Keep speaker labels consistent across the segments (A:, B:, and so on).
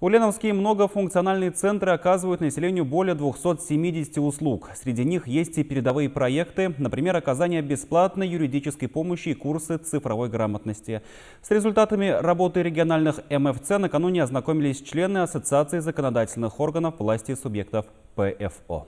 A: Ульяновские многофункциональные центры оказывают населению более 270 услуг. Среди них есть и передовые проекты, например, оказание бесплатной юридической помощи и курсы цифровой грамотности. С результатами работы региональных МФЦ накануне ознакомились члены Ассоциации законодательных органов власти субъектов ПФО.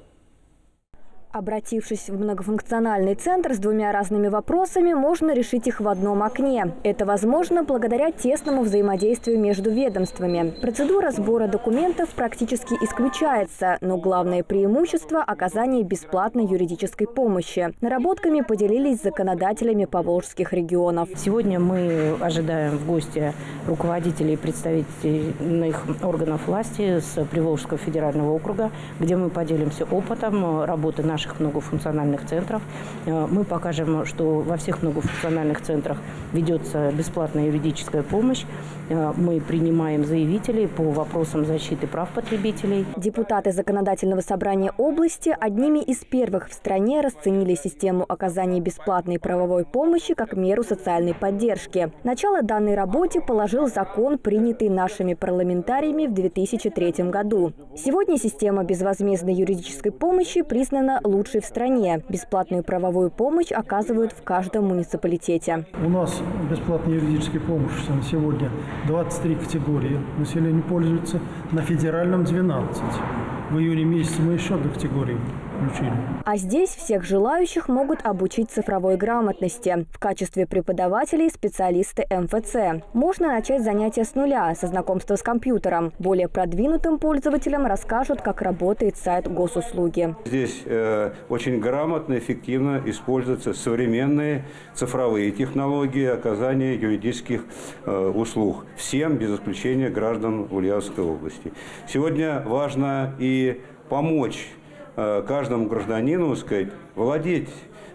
B: Обратившись в многофункциональный центр с двумя разными вопросами, можно решить их в одном окне. Это возможно благодаря тесному взаимодействию между ведомствами. Процедура сбора документов практически исключается, но главное преимущество – оказание бесплатной юридической помощи. Наработками поделились с законодателями поволжских регионов.
C: Сегодня мы ожидаем в гости руководителей и представителей органов власти с Приволжского федерального округа, где мы поделимся опытом работы наших многофункциональных центров. Мы покажем, что во всех многофункциональных центрах ведется бесплатная юридическая помощь. Мы принимаем заявителей по вопросам защиты прав потребителей.
B: Депутаты Законодательного собрания области одними из первых в стране расценили систему оказания бесплатной правовой помощи как меру социальной поддержки. Начало данной работе положил закон, принятый нашими парламентариями в 2003 году. Сегодня система безвозмездной юридической помощи признана лучшей в стране. Бесплатную правовую помощь оказывают в каждом муниципалитете.
D: У нас бесплатная юридическая помощь на сегодня 23 категории населения пользуются, на федеральном 12. В июне месяце мы еще одну категорию включили.
B: А здесь всех желающих могут обучить цифровой грамотности. В качестве преподавателей специалисты МФЦ. Можно начать занятия с нуля, со знакомства с компьютером. Более продвинутым пользователям расскажут, как работает сайт госуслуги.
E: Здесь очень грамотно, эффективно используются современные цифровые технологии оказания юридических услуг всем, без исключения граждан Ульяновской области. Сегодня важно и помочь каждому гражданину, сказать, владеть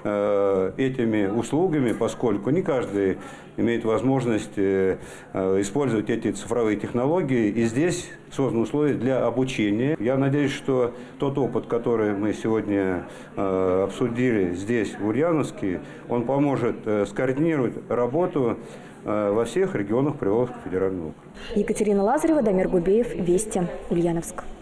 E: этими услугами, поскольку не каждый имеет возможность использовать эти цифровые технологии. И здесь созданы условия для обучения. Я надеюсь, что тот опыт, который мы сегодня обсудили здесь, в Ульяновске, он поможет скоординировать работу во всех регионах Приволжского федерального округа.
B: Екатерина Лазарева, Дамир Губеев, Вести, Ульяновск.